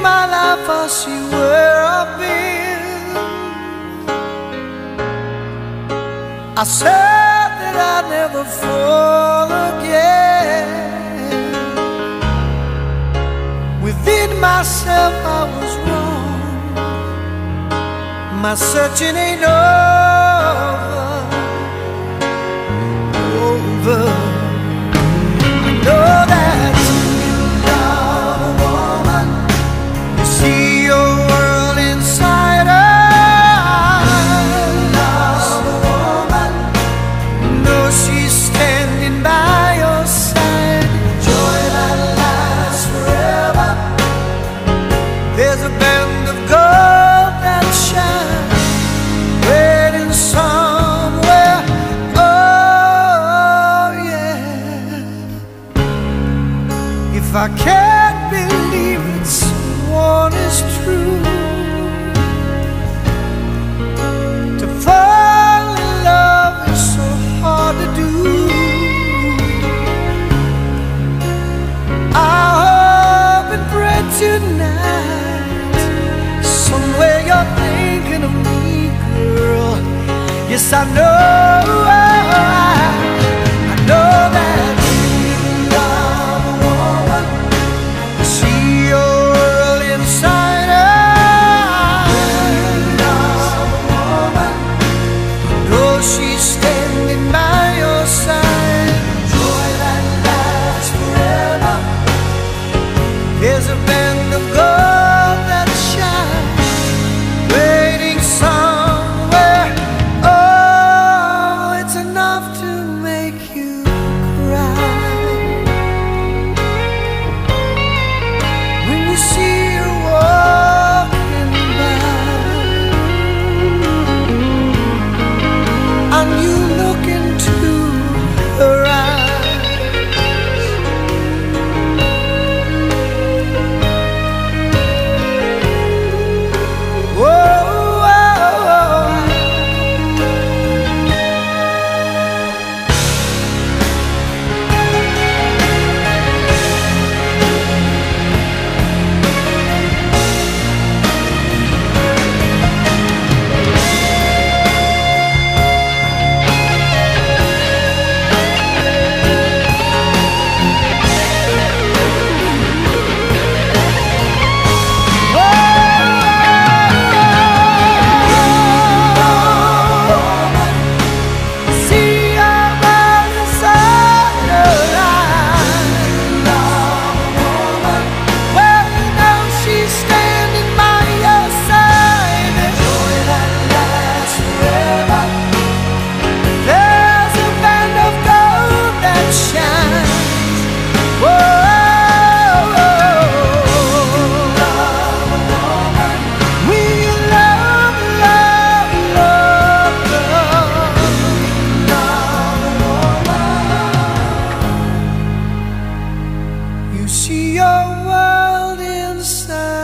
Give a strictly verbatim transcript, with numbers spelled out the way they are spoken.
my life I see where I've been. I said that I'd never fall again. Within myself I was wrong. My searching ain't over, over. I know that you love a woman. You see your world inside her. Love a woman. You know she's standing by your side. Joy that lasts forever. There's a band of gold that shines, waiting somewhere. Oh yeah. If I can't believe it, someone is true. To fall in love is so hard to do. I hope and pray tonight, somewhere you're thinking of me, girl. Yes, I know, I know that you love a woman. You see your world inside her. You love a woman. You know she's standing by your side. Joy that lasts forever. There's a band of gold that shines, waiting somewhere. Oh, it's enough to make you cry when you see her walking by, and you look into her eyes. You see your world inside.